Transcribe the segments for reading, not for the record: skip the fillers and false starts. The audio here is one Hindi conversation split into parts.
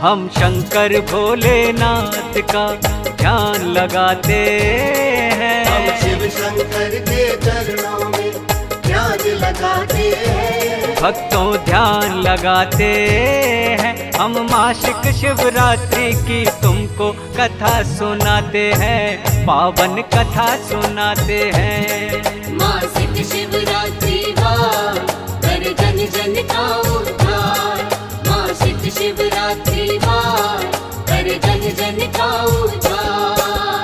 हम शंकर भोलेनाथ का ध्यान लगाते हैं। हम शिव शंकर के चरणों में ध्यान लगाते हैं। भक्तों ध्यान लगाते हैं। हम मासिक शिवरात्रि की तुमको कथा सुनाते हैं, पावन कथा सुनाते हैं। मासिक शिवरात्रि वार कर जन जन का उद्धार। मासिक शिवरात्रि वार कर जन जन का उद्धार।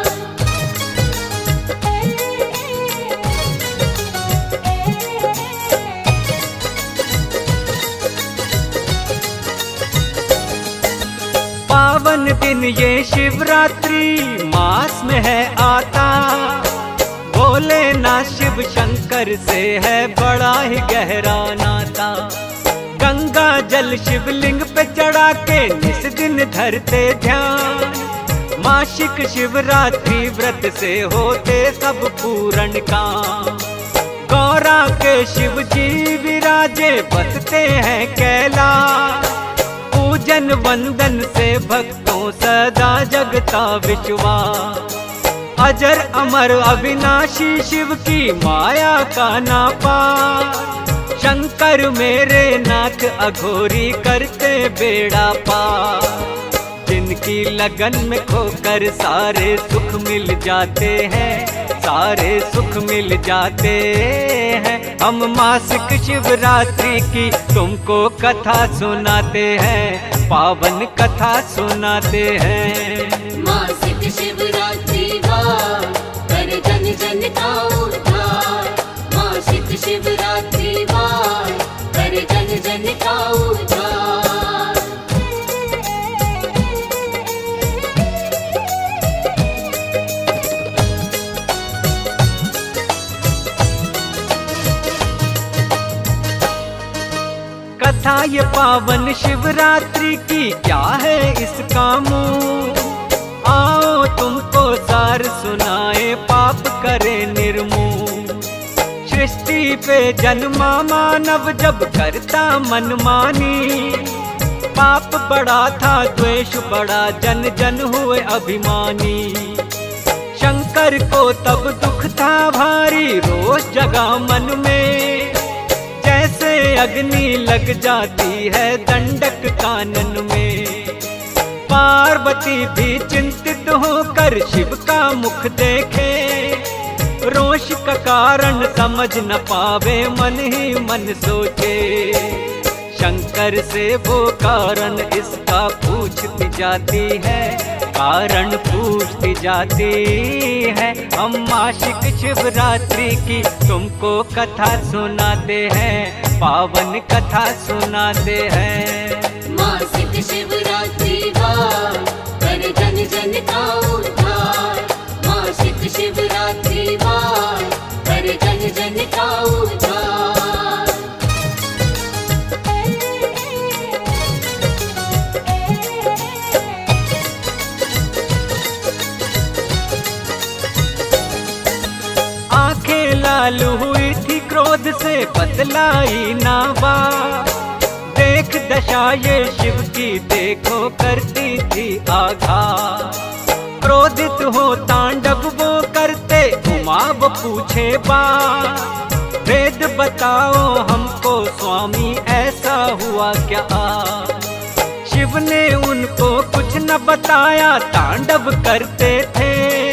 पावन दिन ये शिवरात्रि मास में है आता। भोलेनाथ शिव शंकर से है बड़ा ही गहरा नाता। गंगा जल शिवलिंग पे चढ़ा के निस दिन धरते ध्यान। मासिक शिवरात्रि व्रत से होते सब पूर्ण काम। गौरा के शिव जी विराजे बसते हैं कैलाश। पूजन वंदन से भक्तों सदा जगता विश्वास। अजर अमर अविनाशी शिव की माया का ना पार। शंकर मेरे नाथ अघोरी करते बेड़ा पार। जिनकी लगन में खोकर सारे सुख मिल जाते हैं, सारे सुख मिल जाते हैं। हम मासिक शिवरात्रि की तुमको कथा सुनाते हैं, पावन कथा सुनाते हैं। मासिक शिवरात्रि वार कर जन जन का उद्धार। मासिक शिवरात्रि वार कर जन जन का उद्धार। कथा ये पावन शिवरात्रि की क्या है इसका मुँह। आओ तुमको सार सुनाए, पाप करे निर्मूल। सृष्टि पे जन्मा मानव जब करता मनमानी। पाप बड़ा था द्वेष बड़ा, जन जन हुए अभिमानी। शंकर को तब दुख था भारी, रोष जगा मन में। जैसे अग्नि लग जाती है दंडक कानन में। पार्वती भी चिंतित होकर शिव का मुख देखे। रोष का कारण समझ न पावे, मन ही मन सोचे। शंकर से वो कारण इसका पूछती जाती है, कारण पूछती जाती है। हम मासिक शिवरात्रि की तुमको कथा सुनाते हैं, पावन कथा सुनाते हैं। मासिक शिवरात्रि वार कर जन जन का उद्धार। मासिक शिवरात्रि वार कर जन जन का उद्धार। लाल हुई थी क्रोध से बतलाई ना बात। देख दशा ये शिव की देखो करती थी आघात। क्रोधित हो तांडव वो करते, उमा वो पूछे बात। वेद बताओ हमको स्वामी ऐसा हुआ क्या आज। शिव ने उनको कुछ न बताया, तांडव करते थे।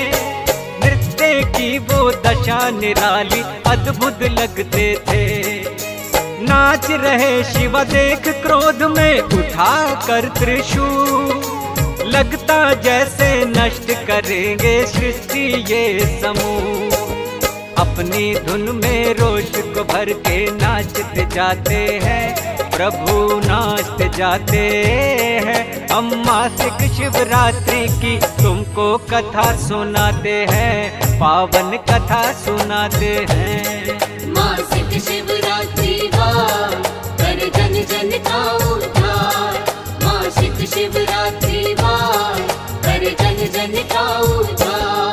की वो दशा निराली अद्भुत लगते थे। नाच रहे शिव देख क्रोध में उठा कर त्रिशूल। लगता जैसे नष्ट करेंगे सृष्टि ये समूह। अपनी धुन में रोष को भर के नाचते जाते हैं, प्रभु नाचते जाते हैं। हम मासिक शिवरात्रि की तुमको कथा सुनाते हैं, पावन कथा सुनाते हैं। मासिक शिवरात्रि वार कर जन जन का उद्धार। मासिक शिवरात्रि वार कर जन जन का उद्धार।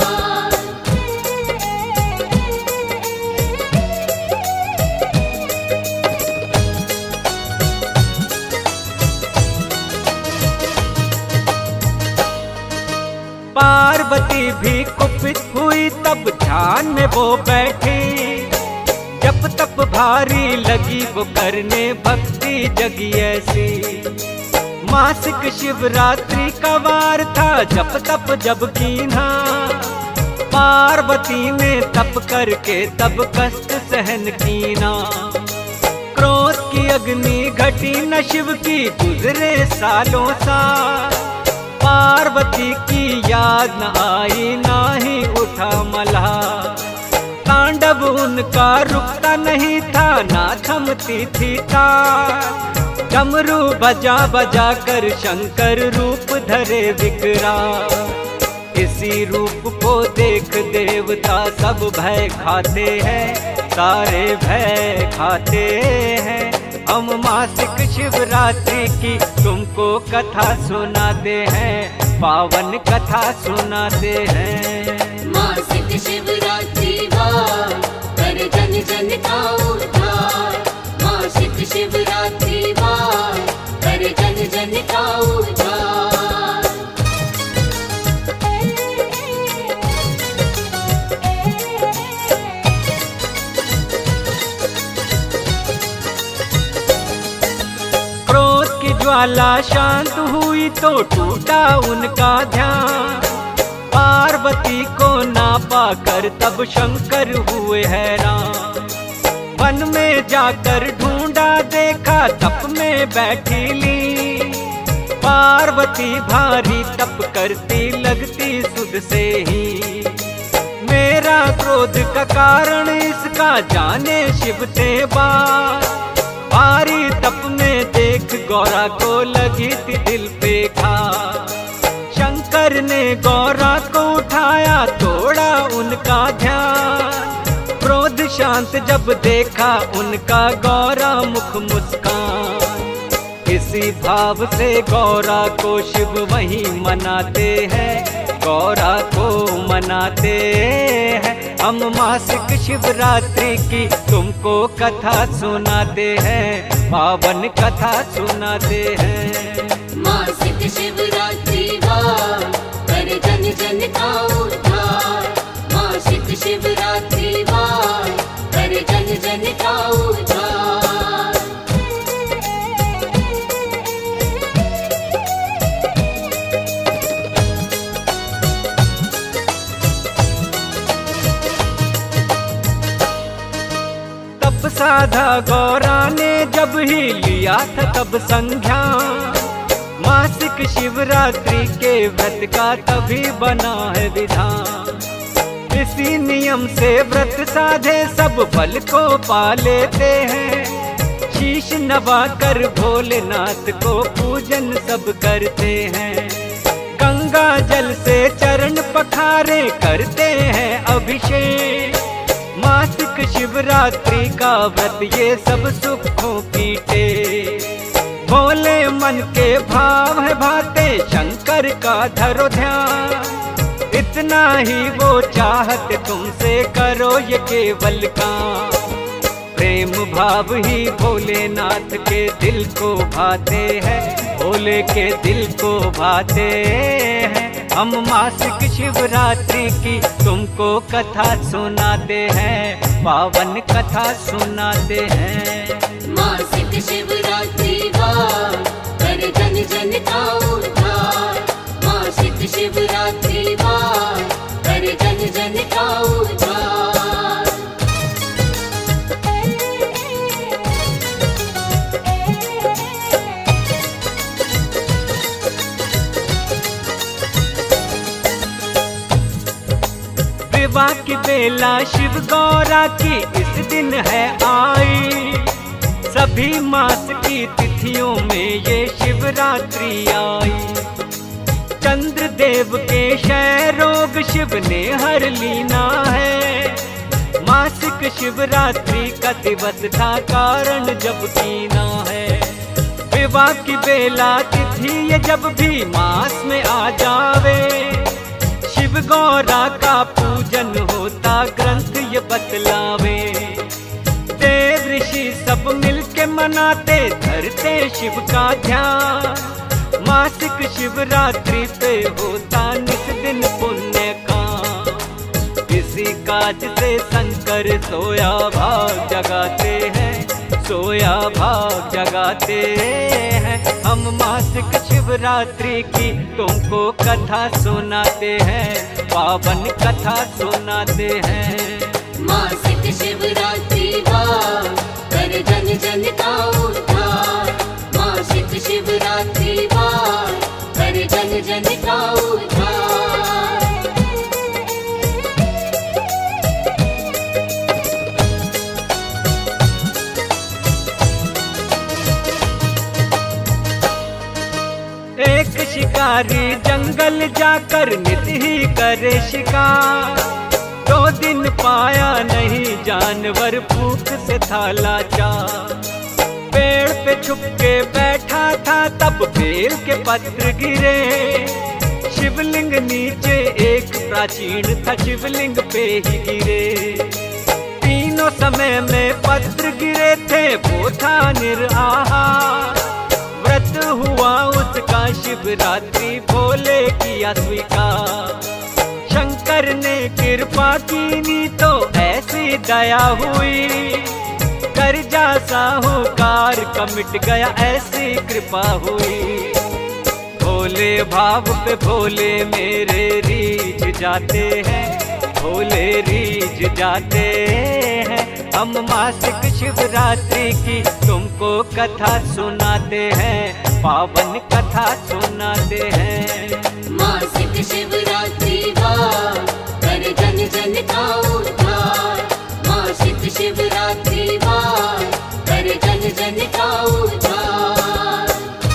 पार्वती भी कुपित हुई, तब ध्यान में वो बैठी। जप तप भारी लगी वो करने, भक्ति जगी ऐसी। मासिक शिवरात्रि का वार था, जप तप जब कीन्हा। पार्वती ने तप करके तब कष्ट सहन कीना। क्रोध की अग्नि घटी न शिव की, गुजरे सालों साल। पार्वती की याद न आई, ना ही उठा मल्हार। तांडव उनका रुकता नहीं था, ना थमती थी तार। डमरू बजा बजा कर शंकर रूप धरे विकराल। इसी रूप को देख देवता सब भय खाते हैं, सारे भय खाते हैं। हम मासिक शिवरात्रि की तुमको कथा सुनाते हैं, पावन कथा सुनाते हैं। मासिक शिवरात्रि वार कर जन जन का उद्धार। मासिक शिवरात्रि वार कर जन जन का उद्धार। ज्वाला शांत हुई तो टूटा उनका ध्यान। पार्वती को ना पाकर तब शंकर हुए हैरान। वन में जाकर ढूंढा, देखा तप में बैठी ली। पार्वती भारी तप करती लगती सुध से ही। मेरा क्रोध का कारण इसका जाने शिव ते बात। भारी तप में देख गौरा को लगी थी दिल पे घात। शंकर ने गौरा को उठाया, तोड़ा उनका ध्यान। क्रोध शांत जब देखा उनका, गौरा मुख मुस्कान। इसी भाव से गौरा को शिव वहीं मनाते हैं, गौरा को मनाते हैं। हम मासिक शिवरात्रि की तुमको कथा सुनाते हैं, पावन कथा सुनाते हैं। मासिक शिवरात्रि वार कर जन जन का उद्धार। मासिक शिवरात्रि वार कर जन जन का उद्धार। साधा गौरा ने जब ही लिया था तब संज्ञा। मासिक शिवरात्रि के व्रत का तभी बना है विधान। इसी नियम से व्रत साधे सब फल को पा लेते हैं। शीश नवा कर भोलेनाथ को पूजन सब करते हैं। गंगा जल से चरण पखारे करते हैं अभिषेक। मासिक शिवरात्रि का व्रत ये सब सुखों की टेक। भोले मन के भाव है भाते, शंकर का धरो ध्यान। इतना ही वो चाहते तुमसे, करो ये केवल काम। प्रेम भाव ही भोलेनाथ के दिल को भाते हैं, भोले के दिल को भाते हैं। हम मासिक शिवरात्रि की तुमको कथा सुनाते हैं, पावन कथा सुनाते हैं। मासिक शिवरात्रि वार कर जन जन का उद्धार। मासिक शिवरात्रि वार कर जन जन का उद्धार। विवाह की बेला शिव गौरा की इस दिन है आई। सभी मास की तिथियों में ये शिवरात्रि आई। चंद्र देव के क्षय रोग शिव ने हर लीना है। मासिक शिवरात्रि का दिवस था कारण जब कीना है। विवाह की बेला तिथि ये जब भी मास में आ जावे। शिव गौरा का पूजन होता ग्रंथ ये बतलावे। देव ऋषि सब मिलके मनाते, धरते शिव का ध्यान। मासिक शिवरात्रि पे होता नित दिन पुण्य काज से शंकर सोया भाग जगाते हैं, सोया भाग जगाते हैं। हम मासिक शिवरात्रि की तुमको कथा सुनाते हैं, पावन कथा सुनाते हैं। मासिक शिवरात्रि वार कर जन जन का उद्धार। मासिक शिवरात्रि वार कर जन जन का उद्धार। एक शिकारी जंगल जाकर नित ही करे शिकार। 2 दिन पाया नहीं जानवर, भूख से था लाचार। पेड़ पे छुप के बैठा था तब बेल के पत्र गिरे। शिवलिंग नीचे एक प्राचीन था, शिवलिंग पे ही गिरे। तीनों समय में पत्र गिरे थे, वो था निराहार। व्रत हुआ उसका शिवरात्रि, भोले किया स्वीकार। शंकर ने कृपा कीनी तो ऐसी दया हुई। कर्जा साहूकार का मिट गया, ऐसी कृपा हुई। भोले भाव पे भोले मेरे रीझ जाते हैं, भोले रीझ जाते हैं। हम मासिक शिवरात्रि की तुमको कथा सुनाते हैं, पावन कथा सुनाते हैं। मासिक शिवरात्रि वार कर जन जन का उद्धार। मासिक शिवरात्रि वार कर जन जन का उद्धार।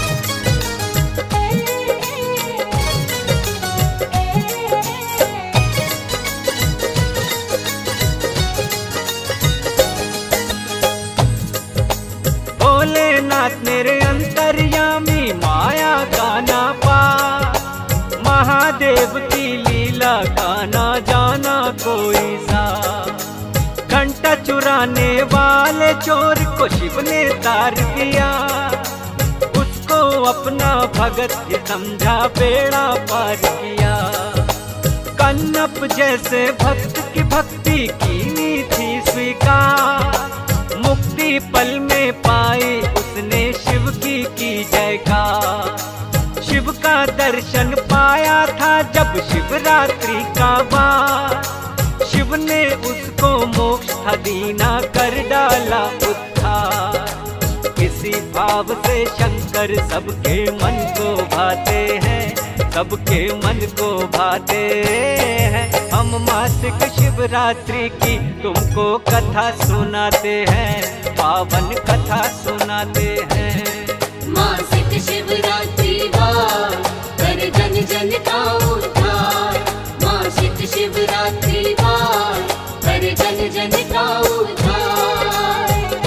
भोलेनाथ मेरे अंतर्यामी, माया का ना पार। महादेव की लीला का ना जाना कोई सा। घंटा चुराने वाले चोर को शिव ने तार दिया। उसको अपना भगत ही समझा, बेड़ा पार किया। कन्नप जैसे भक्त की भक्ति कीनी थी स्वीकार। मुक्ति पल में पाई उसने, शिव की जयकार। शिव का दर्शन पाया था जब शिवरात्रि का वार। शिव ने उसको मोक्ष था दीना, कर डाला उद्धार। इसी भाव से शंकर सबके मन को भाते हैं, सबके मन को भाते हैं। हम मासिक शिवरात्रि की तुमको कथा सुनाते हैं, पावन कथा सुनाते हैं। मासिक शिवरात्रि वार कर जन जन का उद्धार। मासिक शिवरात्रि वार कर जन जन का उद्धार।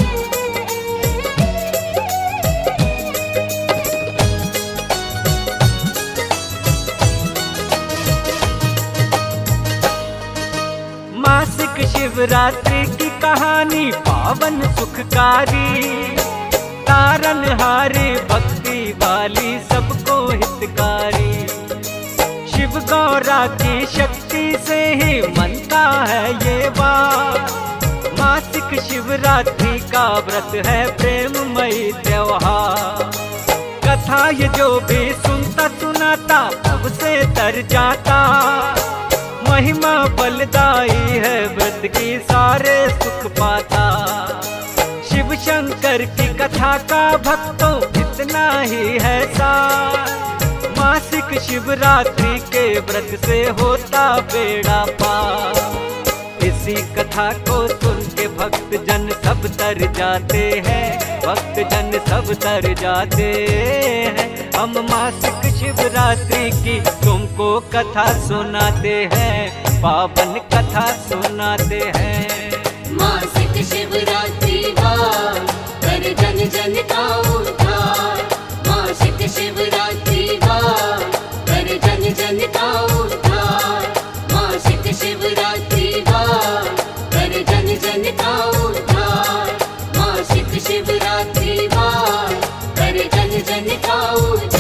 मासिक शिवरात्रि की कहानी पावन सुखकारी। तारनहारी भक्ति वाली सबको हितकारी। शिव गौरा की शक्ति से ही मनता है ये बात। मासिक शिवरात्रि का व्रत है प्रेममयी त्योहार। कथा ये जो भी सुनता सुनाता अब से तर जाता। महिमा बलदाई है व्रत की, सारे सुख पाता। शिव शंकर की कथा का भक्तों इतना ही है सार। मासिक शिवरात्रि के व्रत से होता बेड़ा पार। इसी कथा को सुन के भक्त जन सब तर जाते हैं, भक्त जन सब तर जाते हैं। हम मासिक शिवरात्रि की तुमको कथा सुनाते हैं, पावन कथा सुनाते हैं। मासिक शिवरात्रि वार कर जन जन का उद्धार। मासिक शिवरात्रि वार कर जन जन का उद्धार। मासिक शिवरात्रि वार कर जन जन का उद्धार। मासिक शिवरात्रि वार कर जन जन का उद्धार।